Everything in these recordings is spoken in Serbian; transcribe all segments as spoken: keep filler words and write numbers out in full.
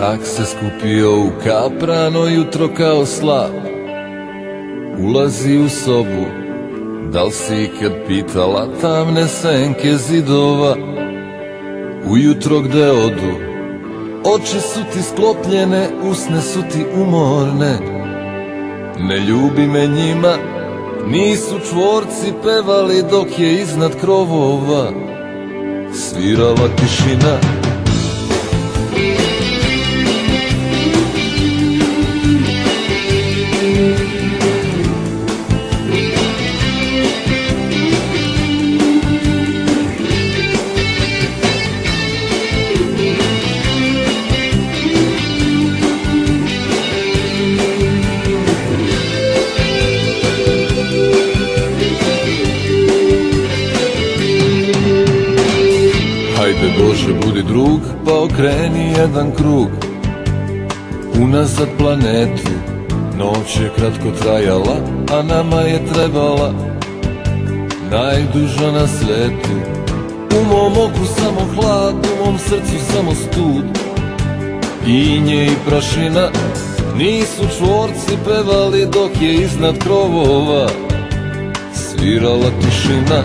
Mrak se skupio u kaprano jutro kao slap. Ulazi u sobu, da li si ikad pitala tamne senke zidova? Ujutro gde odu, oči su ti sklopljene, usne su ti umorne. Ne ljubi me njima, nisu čvorci pevali dok je iznad krovova svirala tišina. Hajde Bože budi drug, pa okreni jedan krug unazad planetu. Noć je kratko trajala, a nama je trebala najduža na svetu. U mom oku samo hlad, u mom srcu samo stud. Inje i prašina, nisu čvorci pevali dok je iznad krovova svirala tišina.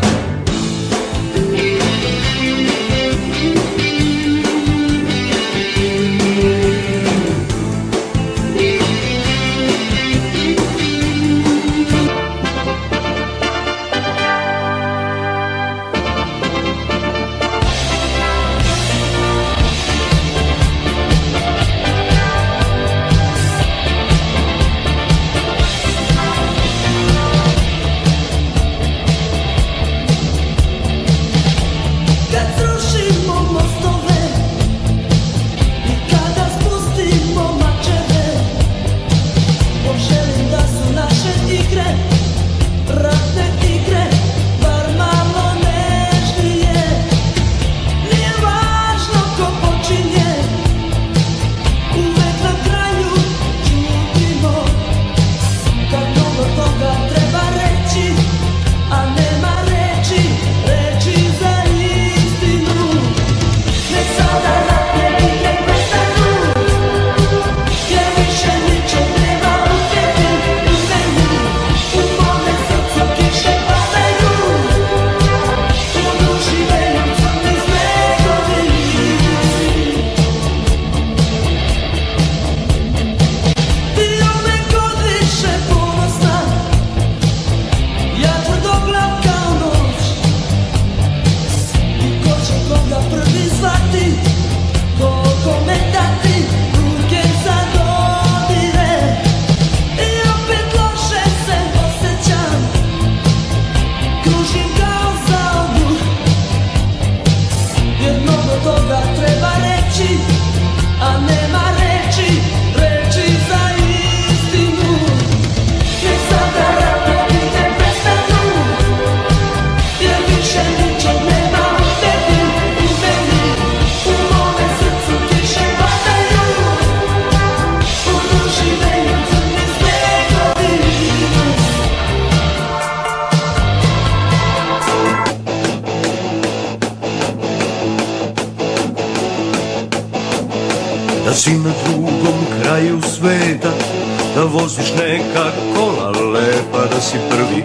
Da si na drugom kraju sveta, da voziš neka kola lepa, da si prvi,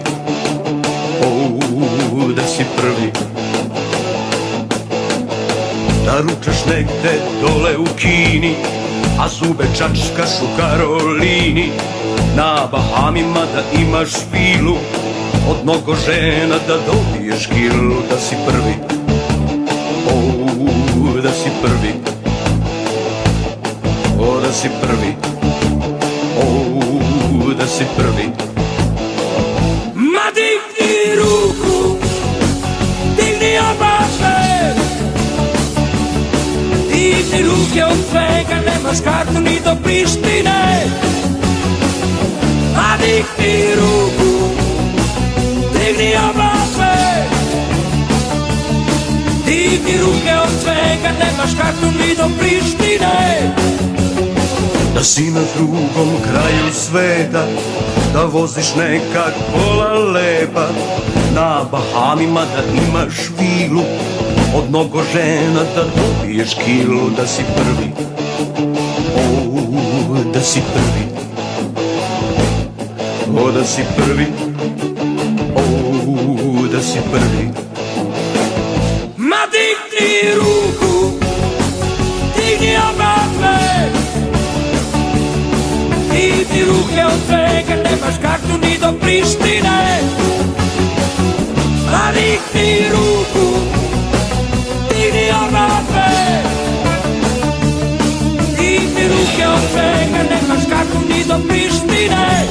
oh, da si prvi. Da ručaš negde dole u Kini, a zube čačkaš u Karolini. Na Bahamima da imaš vilu, od mnogo žena da dobiješ kilu. Da si prvi, oh, da si prvi. O, da si prvi, o, da si prvi. Ma digni ruku, digni oba sve, digni ruke od svega, nemaš kartu ni do Prištine. Ma digni ruku, digni oba sve, digni ruke od svega, nemaš kartu ni do Prištine. Da si na drugom kraju sveta, da voziš neka kola lepa. Na Bahamima da imaš vilu, od mnogo žena da dobiješ kilu. Da si prvi, si prvi, o da si prvi, o da si prvi. Ma digni ruku, digni oba dve, digni ruke od svega, nemaš kartu ni do Prištine. Ma digni ruku, digni oba dve, digni ruke od svega, nemaš kartu ni do Prištine.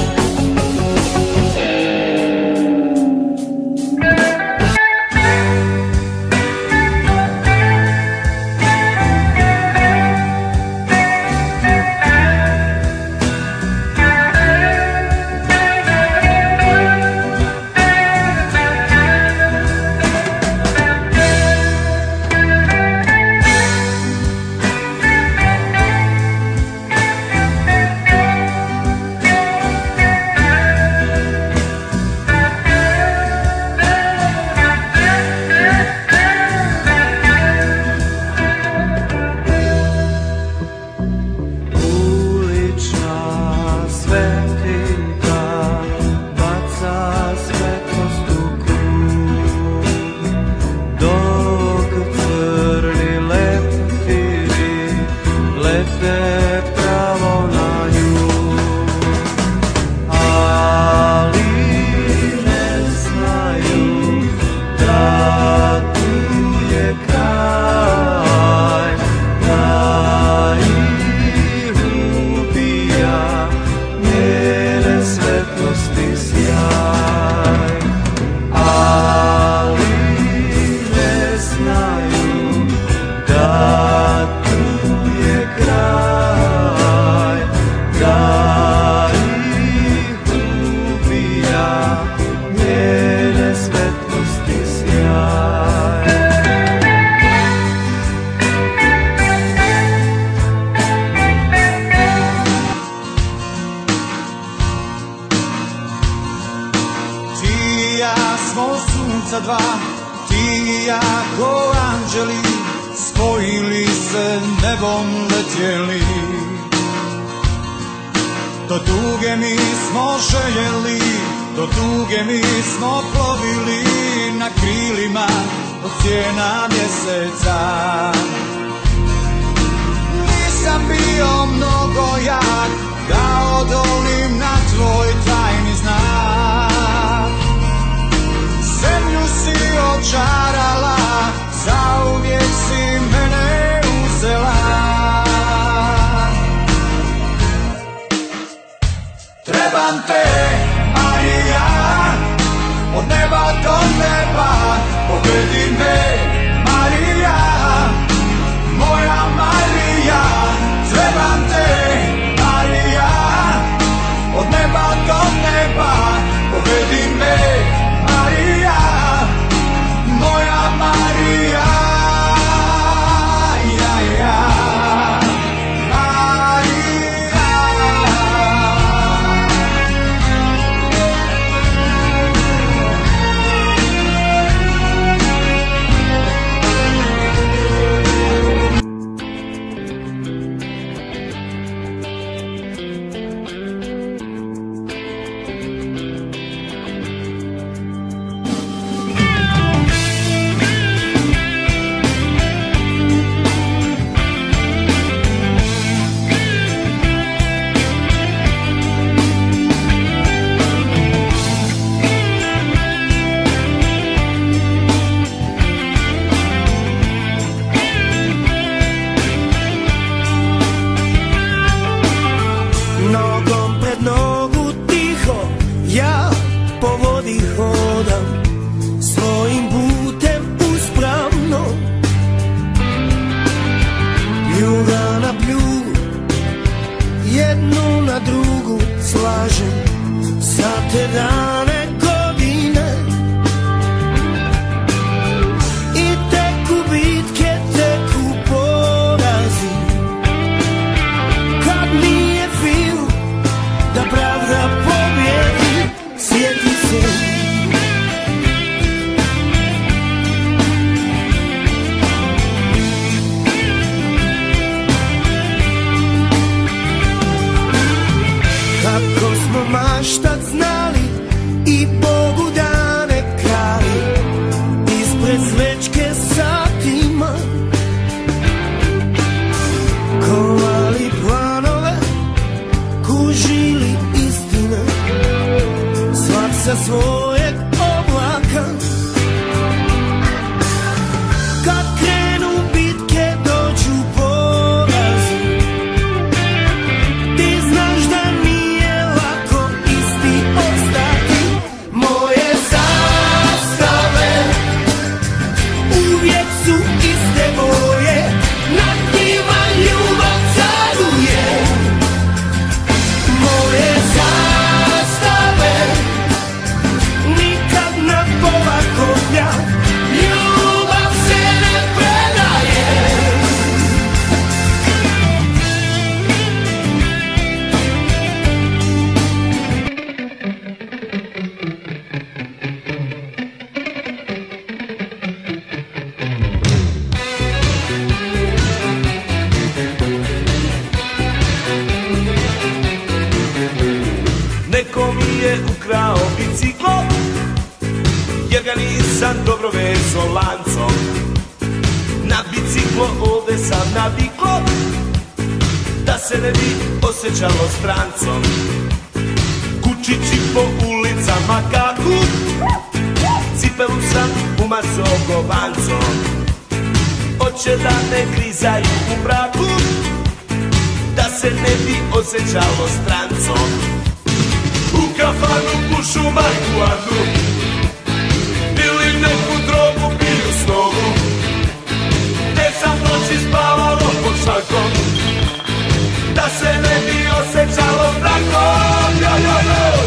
je ukrao biciklo, jer ga nisam dobro vezao lancom. Na biciklo ovde sam naviklo, da se ne bi osjećalo strancom. Kučići po ulicama kaku, cipelu sam umazao govancom. Hoće da me grizaju u braku, da se ne bi osjećalo strancom. U kafanu pušu marihuanu ili neku drogu piju s nogu, gde sam noći spavalo pod šakom, da se ne bi osjećalo strancom. Jo, jo, jo.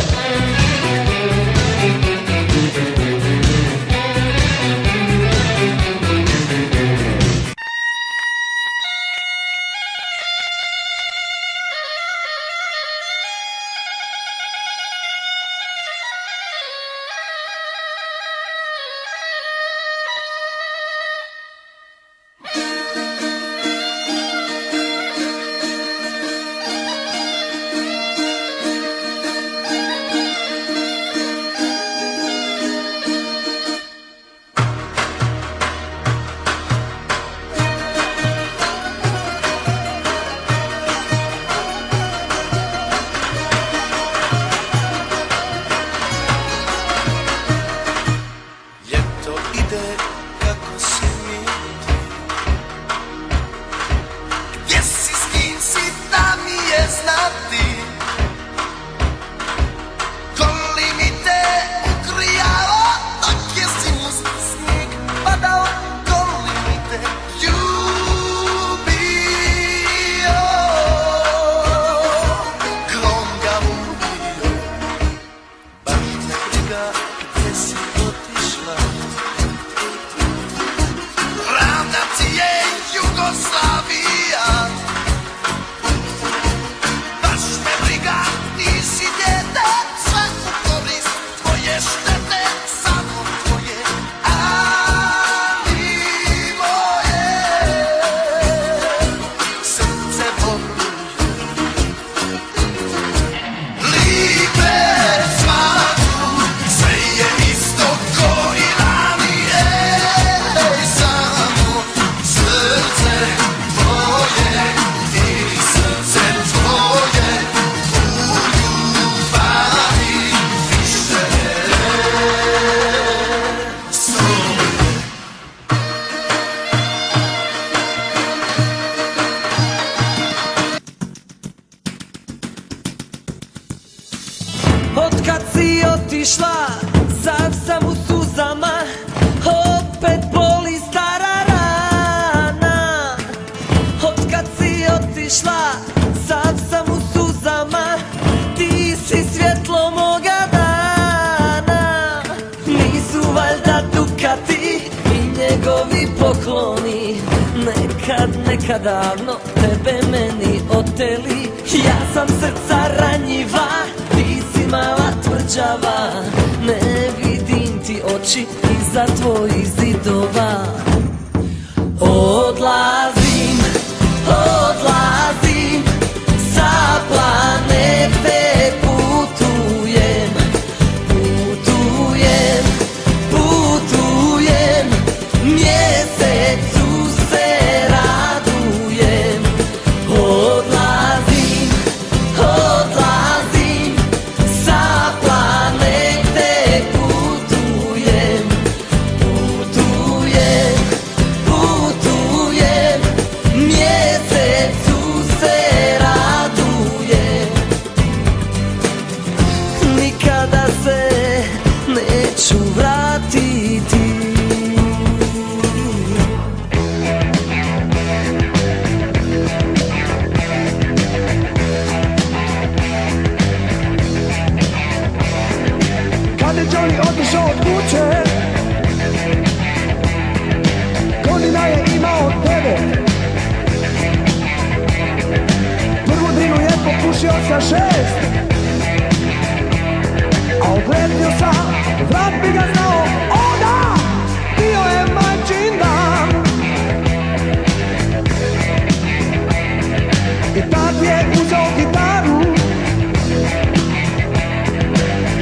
Otkad si otišla, sav sam u suzama, opet boli stara rana. Otkad si otišla, sav sam u suzama, ti si svjetlo moga dana. Nisu valjda Dukati i njegovi pokloni, nekad, nekad davno tebe meni oteli. Ja sam srca ranjiva, ti si mala tvrđava, ne vidim ti oči iza tvojih zidova. Odlazim, odlazim, sa planete putujem, putujem, putujem, mjesecu se radujem. Odlazim, odlazim, sa planete putujem, putujem, putujem, mjesecu se radujem. Nikada se neću vratiti. Kad je Johnny otišao od kuće, godina je imao devet. Prvu drinu je popušio sa šest, a odletio sam, vrat bi ga znao, o da, bio je majčin dan. I tad je uzeo gitaru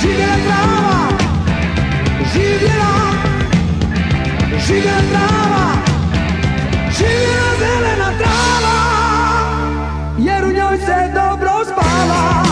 živjela trava, živjela, živjela trava, živjela zelena trava, jer u njoj se dobro spava.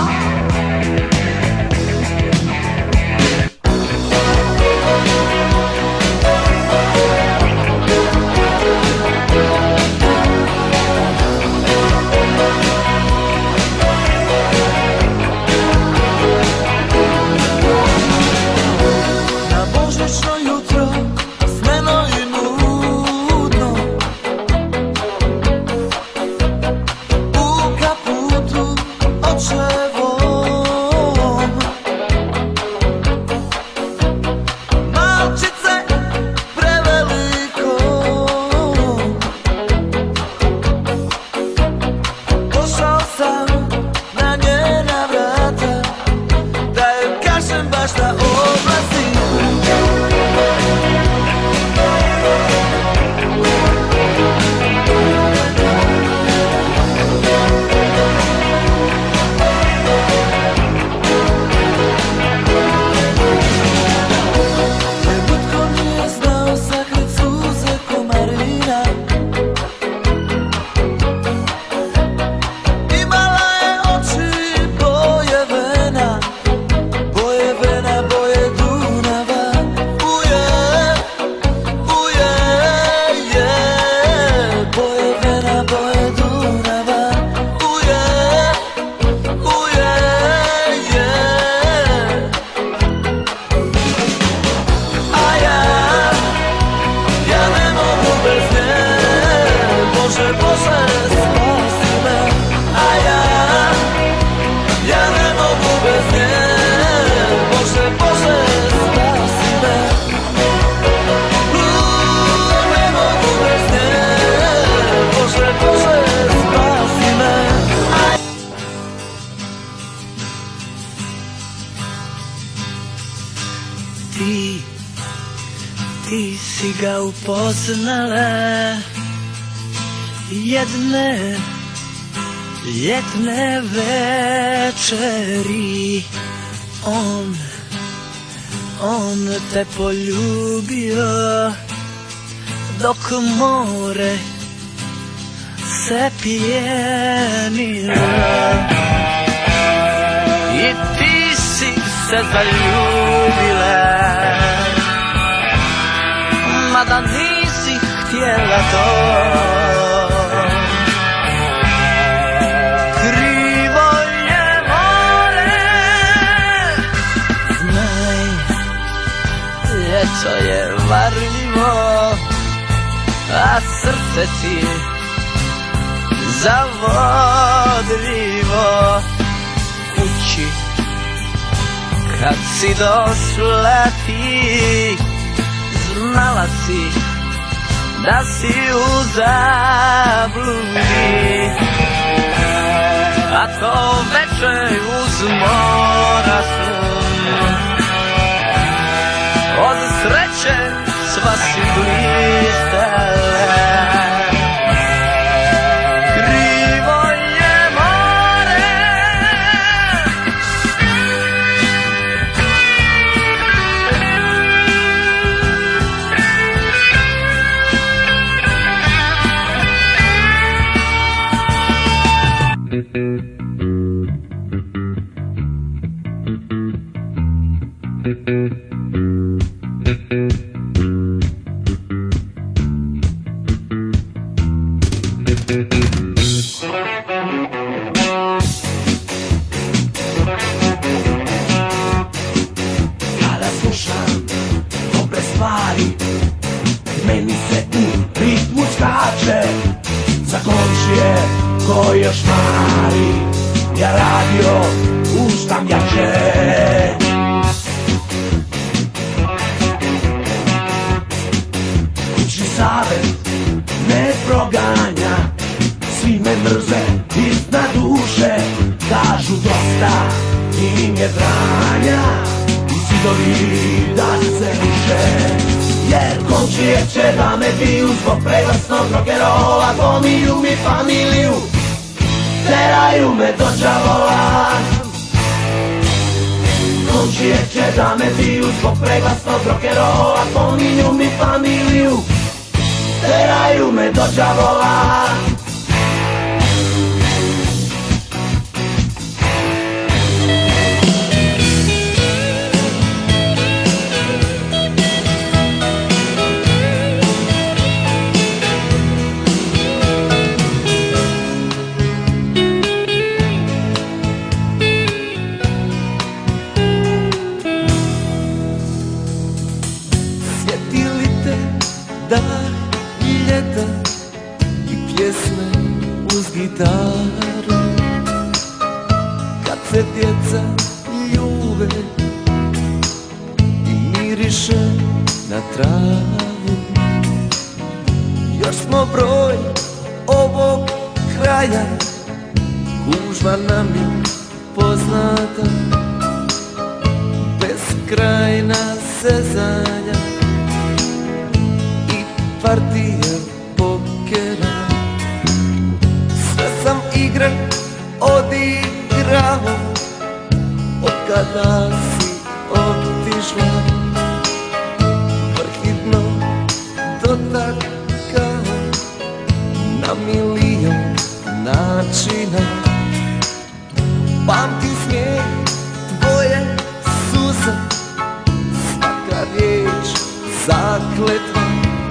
Upoznala jedne ljetne večeri, on, on te poljubio dok more se pijenilo i ti si se zaljubila, mada nisi htjela to. Krivo je more, znaj, ljeto je varljivo, a srce ti zavodljivo. Kući kad si došla ti, znala si da si u zabludi, a to večer uz mora sun, od sreće sva si blistala. Krivo je more, kada slušam dobre stvari, meni se u ritmu skače, za komšije ko još mari, ja radio puštam jače. Kućni savjet me proganja, svi me mrze iznad duše, kažu dosta im je dranja i zidovi da se ruše. Jer komšije će da me biju zbog preglasnog rock'n'rolla, pominju mi familiju, teraju me do đavola. komšije će da me biju zbog preglasnog rock'n'rolla, pominju mi familiju, teraju me do đavola. Dan i ljeta i pjesme uz gitaru, kad se djeca ljube i miriše na travu. Još smo broj ovog kraja, gužva nam je poznata, beskrajna sezanja, partije pokera. Sve sam igre odigrao od kada si otišla, vrhitno dotakao na milion načina. Pamtim smijeh tvoje suze, svaka riječ zakletva.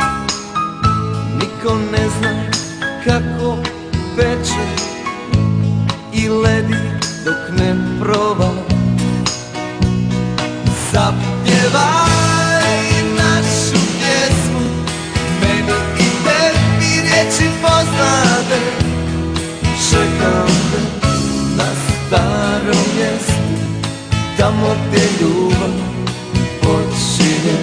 Niko ne zna kako peče i ledi dok ne proba. Zapjevaj našu pjesmu, meni i tebi riječi poznate. Čekam te na starom mjestu, tamo gdje ljubav počinje.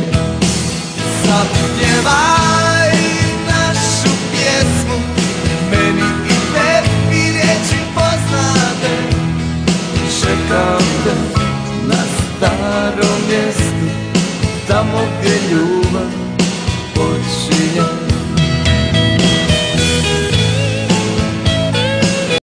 Zapjevaj našu pjesmu, meni i tebi riječi poznate. Čekam te na starom mjestu, tamo gdje ljubav